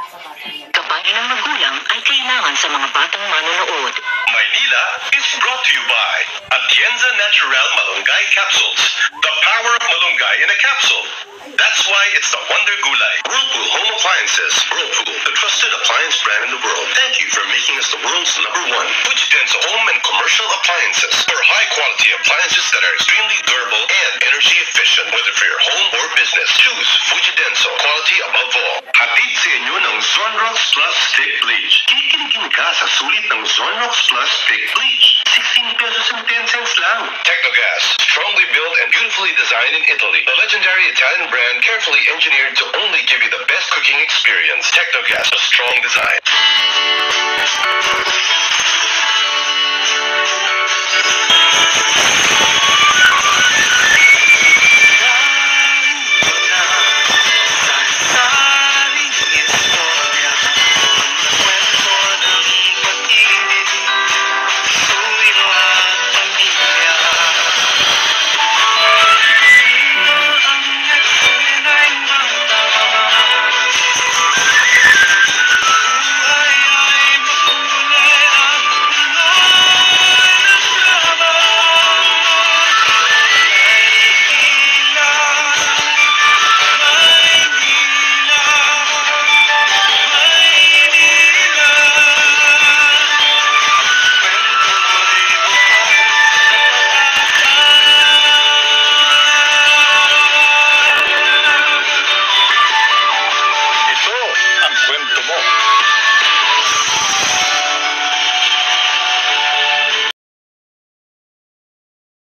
Gabay ng magulang ay kailangan sa mga batang manonood. Maynila is brought to you by Atienza Natural Malunggay Capsules. The power of malunggay in a capsule. That's why it's the Wonder Gulay. Whirlpool Home Appliances. Whirlpool, the trusted appliance brand in the world. Thank you for making us the world's #1. Fujidenso Home and Commercial Appliances. For high-quality appliances that are extremely durable and energy efficient. Whether for your home or business, choose Fujidenso. Quality above all. Hatid sa inyo ng Zonrox Plus Thick Bleach. Kikiligin ka sa sulit ng Zonrox Plus Thick Bleach. 16 pesos and 10 cents lang. Technogas, strongly built and beautifully designed in Italy. The legendary Italian brand carefully engineered to only give you the best cooking experience. Technogas, a strong design.